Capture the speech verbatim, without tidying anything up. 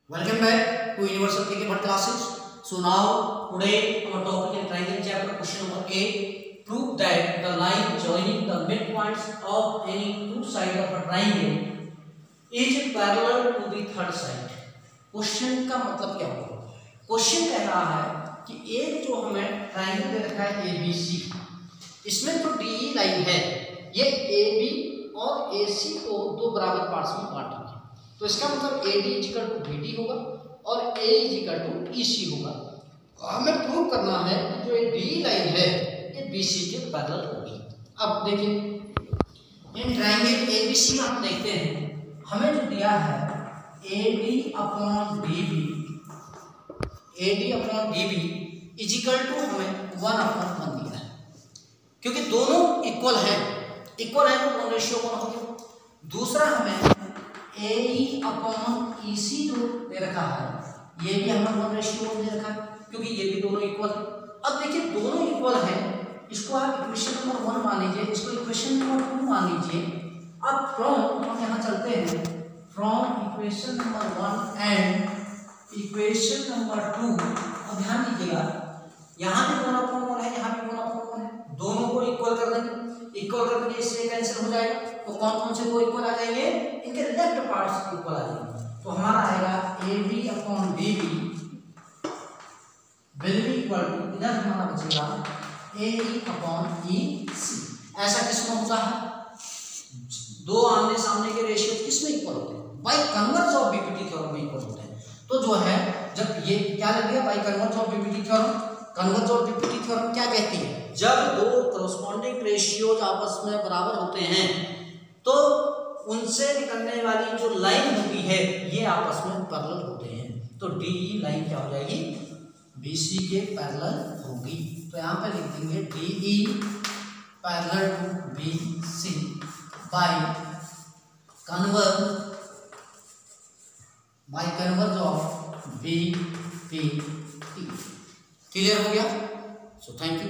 Welcome back to Universal K K Bhatt classes. So now today our topic in triangle chapter question number eight. Prove that the line joining the midpoints of any two sides of a triangle is parallel to the third side. Question का मतलब क्या होगा? Question कह रहा है कि एक जो हमें ट्राइंगल दे रखा है ए बी सी, इसमें तो डी लाइन है, ये ए बी और ए सी को दो बराबर पार्ट्स में बांटेंगे, तो इसका मतलब A D equal to B D होगा और ए इक्वल टू ई सी होगा। हमें प्रूव करना है कि जो ये डी लाइन है ये बी सी के पैरेलल होगी। अब देखिए in triangle A B C में हम देखते हैं हमें जो दिया है A D upon D B, A D upon D B is equal to हमें वन अपॉन वन दिया है, क्योंकि दोनों इक्वल है, इक्वल है तो वन रेशियो वन हो गया। दूसरा हमें ए ई अपॉन ई सी जो दे रखा है ये भी हमें वन रेशियो वन दे रखा है, क्योंकि ये भी दोनों इक्वल है। अब देखिए दोनों इक्वल है, इसको आप इक्वेशन नंबर वन मान लीजिए, इसको इक्वेशन नंबर टू मान लीजिए। अब फ्रॉम हम यहाँ चलते हैं, from equation number one and equation number two. अब ध्यान दीजिएगा यहाँ भी वन अपॉन वन है, यहाँ भी वन अपॉन वन है, दोनों को इक्वल कर देंगे, इक्वल कर देंगे इससे कैंसिल हो जाएगा, तो कौन कौन से को इक्वल आ जाएंगे, इनके लेफ्ट पार्ट्स इक्वल आ जाएंगे। तो हमारा आएगा A B upon D B will be equal to, इधर हमारा बचेगा ए ई अपॉन ई सी। ऐसा किसमें होता है, दो आमने सामने के रेशियो किसमें इक्वल होते हैं, by converse of BPT theorem में इक्वल होते हैं। तो जो है जब ये क्या लग गया by converse of BPT theorem, converse of BPT theorem क्या कहती है, जब दो करस्पॉन्डिंग रेशियोज आपस में बराबर होते हैं तो उनसे निकलने वाली जो लाइन होती है ये आपस में पैरेलल होते हैं, तो डी ई लाइन क्या हो जाएगी, बी सी के पैरेलल होगी। तो यहाँ पे लिख देंगे D E parallel to B C by converse by converse of B P T. Clear हो गया? So thank you.